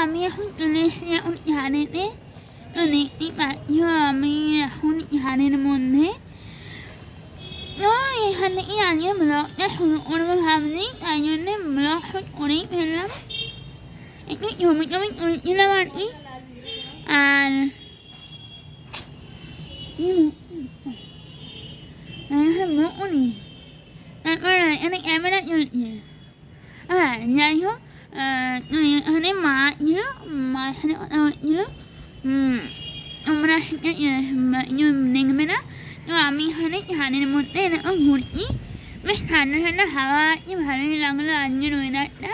আমি এখন চলে এসেছি এখন ইহানেতে। তো দেখতেই পাচ্ছ আমি এখন ইহানের মধ্যে। তো এখান থেকে আজকে ব্লগটা শুরু করবো ভাবছি, তাই জন্যে ব্লগ শুট করেই ফেললাম। একটু ছবি টবি তুলছিলাম আর কি। আর তারপর এখানে ক্যামেরা চলছে। হ্যাঁ যাই হোক, এখানে মা ছিল, মার সাথে কথা হচ্ছিল। আমরা সেটা দেখবে না। তো আমি এখানে ধানের মধ্যে এরকম ঘুরছি, বেশ ঠান্ডা ঠান্ডা হাওয়া আছে, ভালোই লাগলো আজকের ওয়েদারটা।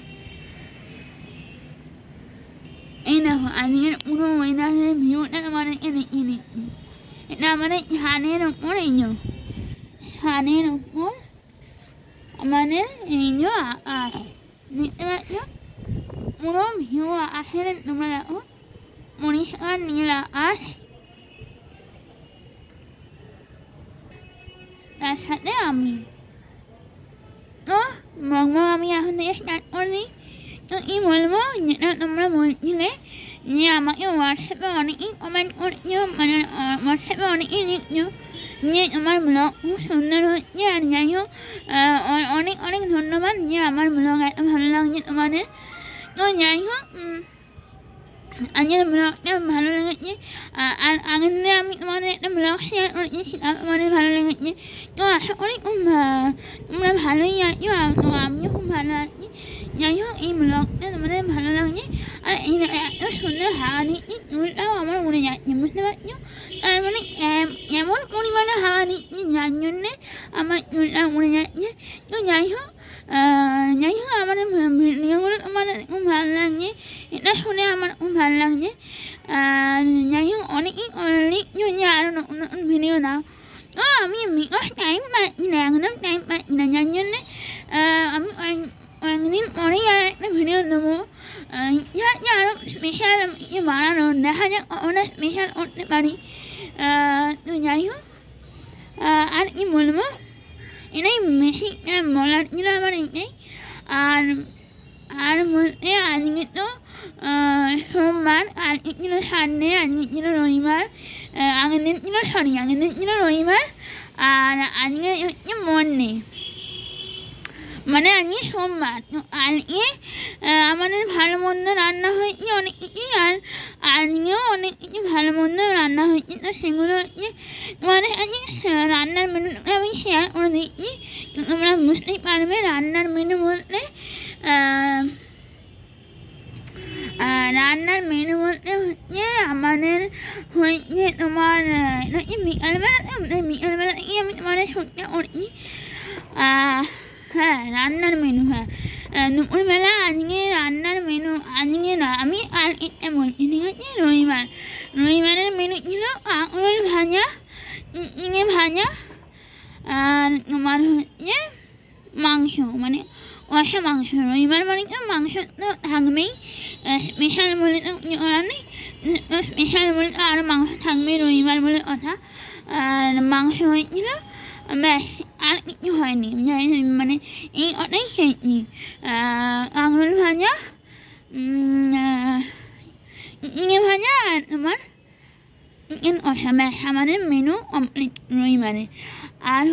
এই দেখো আজকের পুরো ওয়েদারের ভিউটা আমাদেরকে দেখিয়ে দিচ্ছি। এটা আমাদের ধানের ওপর, এই যে ধানের ওপর আমাদের এই যে আকাশ দেখতে পাচ্ছ, পুরো ভিউ আকাশের তোমরা দেখো, পরিষ্কার নীল আকাশ, তার সাথে আমি। তো ব্লগ আমি এখন থেকে স্টার্ট করি। তো কি বলবো, যেটা তোমরা বলছিলে যে আমাকে হোয়াটসঅ্যাপে অনেকেই কমেন্ট করছো, মানে হোয়াটসঅ্যাপে অনেকেই লিখছো যে আমার ব্লগ খুব সুন্দর হচ্ছে। আর যাই হোক, অনেক অনেক ধন্যবাদ যে আমার ব্লগ এত ভালো লাগছে তোমাদের। তো যাই হোক, আজকের ব্লগটা ভালো লেগেছে। আর আগের দিনে আমি তোমাদের একটা ব্লগ শেয়ার করেছি, সেটা তোমাদের ভালো লেগেছে। তো আশা করি খুব তোমরা ভালোই আছো, তো আমিও খুব ভালো আছি। যাই হোক, এই ব্লগটা তোমাদের ভালো লাগছে। আর এই এত সুন্দর হাওয়া দিচ্ছি, চুলটাও আমার উড়ে যাচ্ছে, বুঝতে পারছো? তার মানে এমন পরিমাণে হাওয়া দিচ্ছি যার জন্যে আমার চুলটা উড়ে যাচ্ছে। তো যাই হোক, আমাদের ভিডিওগুলো তোমাদের খুব ভালো লাগছে, এটা শুনে আমার খুব ভালো লাগছে। যাই হোক, অনেকেই লিখছো যে আরও নতুন নতুন ভিডিও দাও। তো আমি বিকজ টাইম পাচ্ছি না, একদম টাইম পাচ্ছি না, যার জন্যে আমি কয়েকদিন পরেই আর একটা ভিডিও দেবো। আরও স্পেশাল বানানো, দেখা যাক ওটা স্পেশাল করতে পারি। তো যাই হোক, আর কি বলবো, এটাই বেশি বলার ছিল আমার এইটাই। আর বলতে আজকে তো সোমবার, আজকে ছিল সানডে, আজকে ছিল রবিবার, আগের দিন ছিল রবিবার, আর আজকে হচ্ছে মন্ডে, মানে আজকে সোমবার। তো আজকে আমাদের ভালো মন্দ রান্না হয়েছে অনেক কিছুই, আর আজকেও অনেক কিছু ভালো মন্দ রান্না হয়েছে। তো সেগুলো হচ্ছে তোমাদের আজকে রান্নার মেনুটা আমি শেয়ার করে দিচ্ছি, তো তোমরা বুঝতেই পারবে। রান্নার মেনু বলতে হচ্ছে আমাদের হয়েছে তোমার বিকালবেলা থেকে আমি তোমাদের শুটটা করছি। হ্যাঁ, রান্নার মেনু, হ্যাঁ দুপুরবেলা আজকে রান্নার মেনু, আজকে না আমি আর এটা বলছি, ঠিক আছে? রবিবারের মেনু ছিল কাঁকরোল ভাজা, চিংড়ি ভাজা, আর তোমার হচ্ছে মাংস, মানে কষা মাংস। রবিবার মানে তো মাংস তো থাকবেই, স্পেশাল বলে তো করার নেই, স্পেশাল বলে তো আরও মাংস থাকবেই রবিবার বলে কথা। আর মাংস হয়েছিল, ব্যাস, আর কিছু হয়নি, মানে এই ওটাই খেয়েছি। কাঁকরোল ভাজা, চিংড়ি ভাজা, আর তোমার চিকেন কষা, ব্যাস আমাদের মেনু কমপ্লিট রবিবারে। আর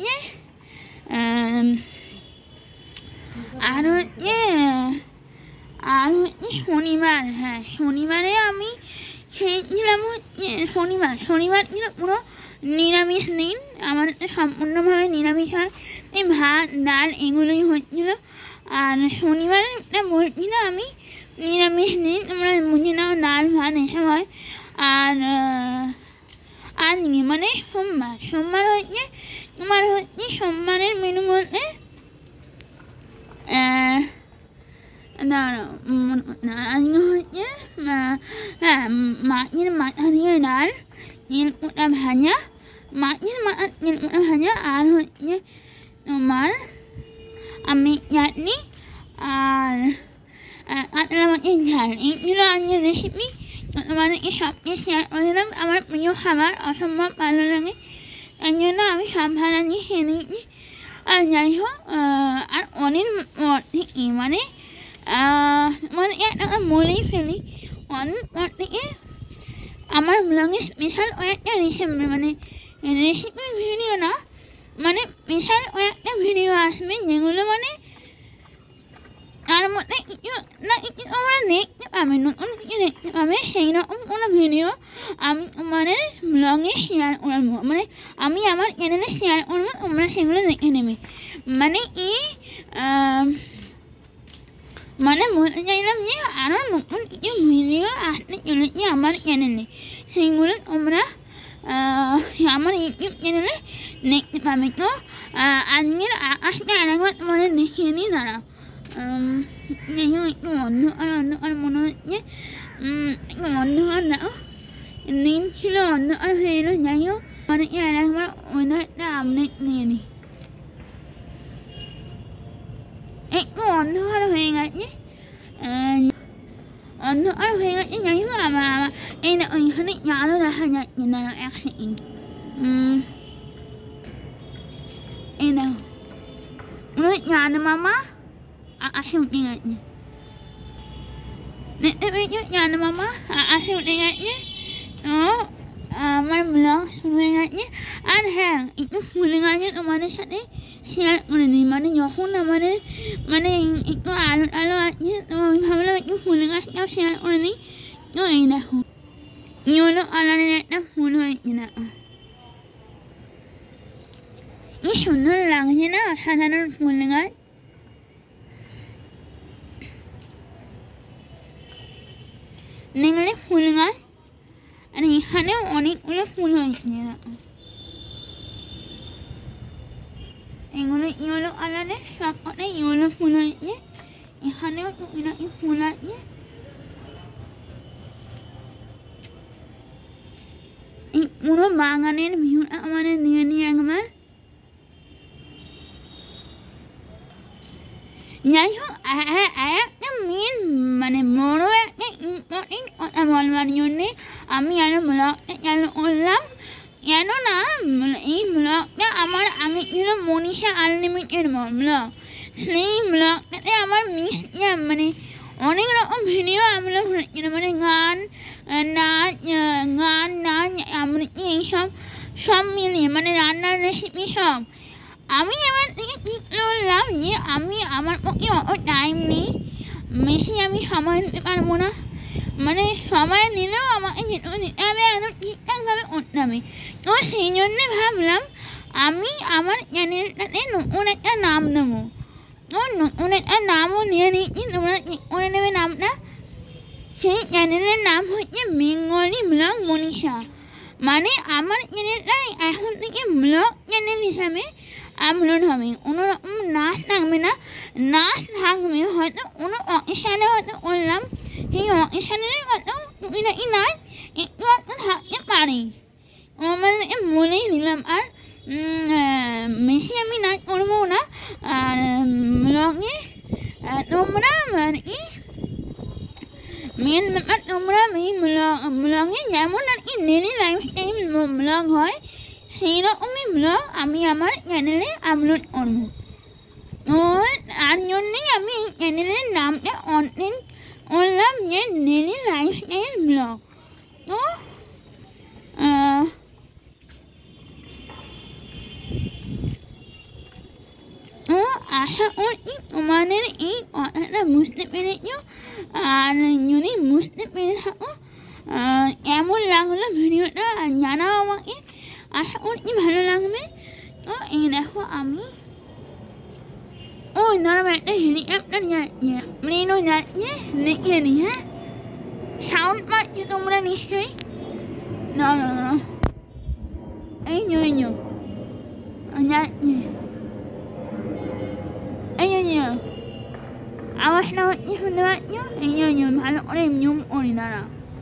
হচ্ছে শনিবার, হ্যাঁ শনিবারে আমি খেয়েছিলাম হচ্ছে শনিবার ছিল পুরো নিরামিষ দিন, আমাদের তো সম্পূর্ণভাবে নিরামিষ হয়, এই ভাত ডাল এগুলোই হচ্ছিলো। আর শনিবারে বলছি না আমি নিরামিষ দিন, তোমরা বুঝে নাও, ডাল ভাত এসব হয়। আর আজকে মানে সোমবার হচ্ছে তোমার হচ্ছে সোমবারের মেনু বলতে আজকে হচ্ছে হ্যাঁ মাছের মাথা দিয়ে ডাল, তেলকুটা ভাজা, মাছের মাথা তেলকুটা ভাজা, আর হচ্ছে তোমার আমের চাটনি, আর কাতলা মাছের ঝাল। এইগুলো আজকের রেসিপি। তো তোমাদেরকে সবকে শেয়ার করে দিলাম। আমার প্রিয় খাবার, অসম্ভব ভালো লাগে, তাই জন্য আমি সব ভালো নিয়ে খেয়ে নিয়েছি। আর যাই হোক, আর অনেক মানে মানে একটা বলেই ফেলি অনেক পর থেকে আমার ব্লগে স্পেশাল একটা রেসিপি মানে রেসিপির ভিডিও না মানে স্পেশাল একটা ভিডিও আসবে যেগুলো মানে তার মধ্যে কিছু না কিছু তোমরা দেখতে পাবে নতুন কিছু দেখতে পাবে সেই রকম কোনো ভিডিও আমি তোমাদের ব্লগে শেয়ার করবো মানে আমি আমার চ্যানেলে শেয়ার করবো তোমরা সেগুলো দেখে নেবে মানে এই মানে বলতে চাইলাম যে আরও নতুন কিছু ভিডিও আসতে চলেছে আমার চ্যানেলে সেইগুলো তোমরা আমার ইউটিউব চ্যানেলে দেখতে পাবে তো আজকের আকাশটা আরেকবার তোমাদের দেখিয়ে নিই দাঁড়াও একটু অন্ধকার মনে হচ্ছে একটু অন্ধকার দেখো দিন ছিল অন্ধকার হয়ে এলো যাই হোক মানে আরেকবার ওয়েদারটা আপডেট নিয়ে নিই একটু অন্ধকার হয়ে গেছে যাই হোক আমার এই না ওইখানে চাঁদও দেখা যাচ্ছে দাঁড়াও এক সেকেন্ড এই না ওই চাঁদ মামা আকাশে উঠে গেছে দেখতে পেয়েছো চাঁদ মামা আকাশে উঠে গেছে তো আমার ব্লগ শুরু হয়ে গেছে আর হ্যাঁ একটু ফুল গাছে তোমাদের সাথে শেয়ার করে দিই মানে যখন আমাদের মানে একটু আলো আছে তো আমি ভাবলাম একটু ফুল গাছটাও শেয়ার করে দিই তো এই দেখো ইয়েলো কালারের একটা ফুল হয়েছে না কি সুন্দর লাগছে না অসাধারণ ফুল গাছ দেখলে ফুল গাছ আর এখানেও অনেকগুলো ফুল হয়েছে এগুলো ইয়েলো কালারের সব কটাই ইয়েলো ফুল হয়েছে এখানেও টুকিটাকি ফুল আছে এই পুরো বাগানের ভিউটা আমাদের নিয়ে নিয়ে একবার যাই হোক একটা মেন মানে বড় একটা ইম্পর্টেন্ট কথা বলবার জন্যে আমি আরো ব্লগটা চালু করলাম কেননা এই ব্লগটা আমার আগে ছিল মনীষা আনলিমিটেড ব্লগ সেই ব্লগটাতে আমার মানে অনেক রকম ভিডিও আপলোড হয়েছিল মানে গান নাচ আবৃত্তি এইসব সব মিলিয়ে মানে রান্নার রেসিপি সব আমি এবার থেকে ঠিক করলাম যে আমি আমার পক্ষে অত টাইম নেই বেশি আমি সময় দিতে পারবো না মানে সময় নিলেও আমাকে যেটুকু দিতে হবে একদম ঠিকঠাকভাবে করতে হবে তো সেই জন্যে ভাবলাম আমি আমার চ্যানেলটাতে নতুন একটা নাম নেবো তো নতুন একটা নামও নিয়ে নিচ্ছি তোমরা ঠিক করে নেবে নামটা সেই চ্যানেলের নাম হচ্ছে বেঙ্গলি ব্লগ মনীষা মানে আমার চ্যানেলটা এখন থেকে ব্লগ চ্যানেল হিসাবে আপলোড হবে কোনো রকম নাচ থাকবে না নাচ থাকবে হয়তো কোনো অকেশানে হয়তো করলাম সেই অকেশানের হয়তো টুকিটাকি নাচ একটু একটু থাকতে পারে মানে বলেই দিলাম আর বেশি আমি নাচ করবো না আর ব্লগে তোমরা আর কি মেন ব্যাপার তোমরা এই ব্লগে যেমন আর কি ডেলি লাইফস্টাইল ব্লগ হয় সেই রকমই ব্লগ আমি আমার চ্যানেলে আপলোড করবো তো তার জন্যেই আমি এই চ্যানেলের নামটা কন্টেন্ট করলাম যে ডেলি লাইফস্টাইল ব্লগ তো আশা করছি তোমাদের এই কথাটা বুঝতে পেরেছ আর যদি বুঝতে পেরে থাকো কেমন লাগলো ভিডিওটা জানাও আমাকে আশা করছি ভালো লাগবে তো এই দেখো আমি ওই ধরো একটা হেলিকপ্টার যাচ্ছে প্লেনও যাচ্ছে দেখিয়ে নিই হ্যাঁ সাউন্ড পাচ্ছি তোমরা নিশ্চয়ই না এই যাচ্ছে আওয়াজটা হচ্ছে শুনতে পাচ্ছ এই ভালো করে জুম করি দাঁড়া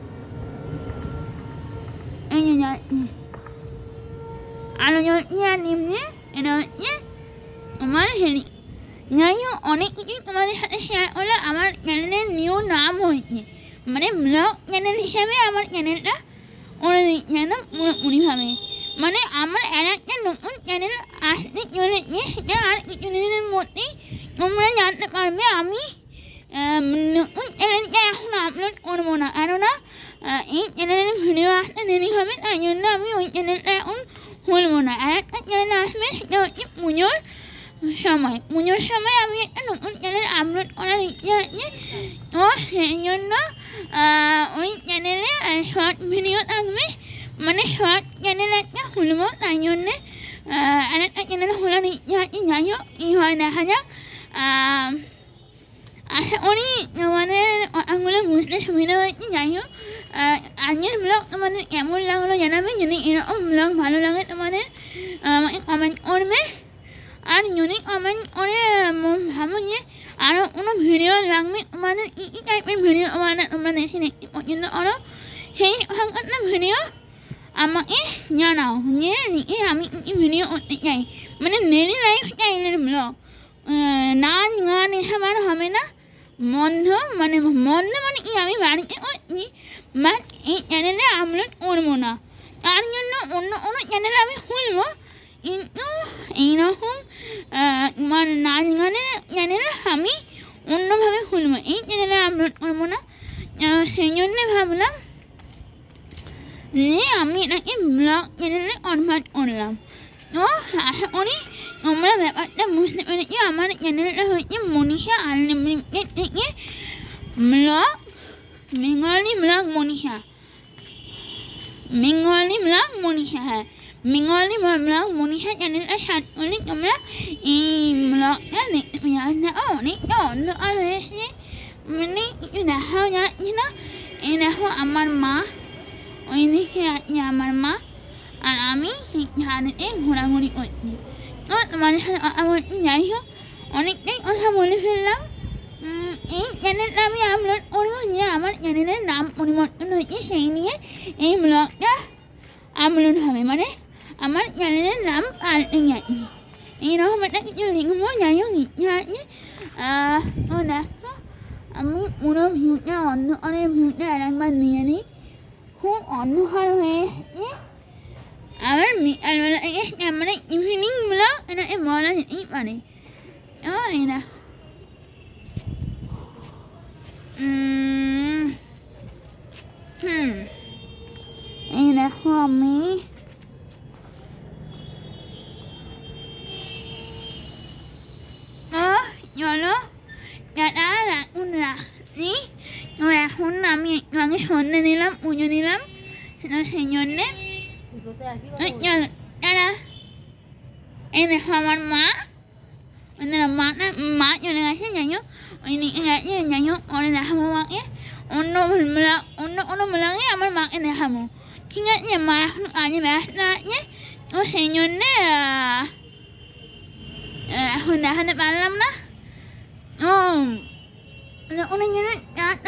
এই যাচ্ছে আলো জ্বলছে আর নিমছে এটা হচ্ছে আমার হেলি যাই হোক অনেক কিছু তোমাদের সাথে শেয়ার করলে আমার চ্যানেলের নিউ নাম হয়েছে মানে ব্লগ চ্যানেল হিসাবে আমার চ্যানেলটা করে দিচ্ছে একদম পুরোপুরিভাবে মানে আমার একটা নতুন চ্যানেল আসতে চলেছে সেটা আর কিছুদিনের মধ্যেই তোমরা জানতে পারবে আমি চ্যানেলটা এখন আপলোড করবো না, কেননা এই চ্যানেলের ভিডিও আসতে দেরি হবে, তাই জন্য আমি ওই চ্যানেলটা এখন খুলবো না। আর একটা চ্যানেল আসবে, সেটা হচ্ছে পুজোর সময় আমি একটা নতুন চ্যানেল আপলোড করার ইচ্ছে আছে। তো সেই জন্য ওই চ্যানেলে শর্ট ভিডিও থাকবে, মানে শর্ট চ্যানেল একটা খুলবো, তাই জন্যে আরেকটা চ্যানেল খোলার ইচ্ছে আছে। যাই হোক কী হয় দেখা যাক। আশা করি তোমাদের কথাগুলো বুঝতে সুবিধা হয়েছে। যাই হোক আজকের ব্লগ তোমাদের কেমন লাগলো জানাবে। যদি এরকম ব্লগ ভালো লাগে তোমাদের আমাকে কমেন্ট করবে। আর যদি কমেন্ট করে ভাবো যে আরও কোনো ভিডিও লাগবে, তোমাদের কী কী টাইপের ভিডিও তোমরা দেখে দেখতে পছন্দ করো, সেই সংক্রান্ত ভিডিও আমাকে জানাও যে আমি কী ভিডিও করতে চাই। মানে ডেইলি লাইফস্টাইলের ব্লগ, নাচ গান এসব আর হবে না। মন্দ মানে কি আমি বাড়িতে করছি, বাট এই চ্যানেলে আপলোড করবো না, তার জন্য অন্য কোনো চ্যানেলে আমি খুলবো। কিন্তু এইরকম মানে নাচ গানের চ্যানেলে আমি অন্যভাবে খুলবো, এই চ্যানেলে আপলোড করবো না। সেই জন্যে ভাবলাম যে আমি এটাকে ব্লগ চ্যানেলে কনভার্ট করলাম। তো আশা করি তোমরা ব্যাপারটা বুঝতে পেরেছি। আমার চ্যানেলটা হচ্ছে মনীষা আনলিমিটেড থেকে ব্লগ, বেঙ্গলি ব্লগ মনীষা, হ্যাঁ বেঙ্গলি ব্লগ মনীষা চ্যানেলটা সার্চ করলে তোমরা এই ব্লগটা দেখতে পেয়ে আসবে। অনেকটা অন্ধকার হয়েছে, মানে কিছু দেখাও যাচ্ছে না। এই দেখো আমার মা, ওই দিকে আছে আমার মা, আর আমি ঝাড়েতে ঘোরাঘুরি করছি। তো তোমাদের সাথে কথা বলছি। যাই হোক অনেকটাই কথা বলে ফেললাম। এই চ্যানেলটা আমি আপলোড করবো যে আমার চ্যানেলের নাম পরিবর্তন হয়েছে, সেই নিয়ে এই ব্লগটা আপলোড হবে, মানে আমার চ্যানেলের নাম পাল্টে গেছে, এইরকম একটা কিছু লিখবো। যাই হোক ইচ্ছা আছে। তো দেখো আমি পুরো ভিউটা অন্ধকারের ভিউটা আরেকবার নিয়ে নিই। খুব অন্ধকার হয়ে এসছে। আবার বিকালবেলা এসছে, মানে ইভিনিং ব্লগ এটাকে বলা যেতেই পারে। এরা এই দেখো আমি চলো দাদা রাখুন রাখছি। তো এখন আমি একটু আগে সন্ধ্যে দিলাম, পুজো দিলাম, সেই জন্যে চলো দাদা। এই দেখো আমার মা চলে গেছে। যাই হোক ওই দিকে গেছে। যাই হোক পরে দেখাবো মাকে, অন্য কোনো ব্লগে আমার মাকে দেখাবো, ঠিক আছে। মা এখন কাজে ব্যস্ত আছে, তো সেই জন্যে এখন দেখাতে পারলাম না। তো অনেক জন্য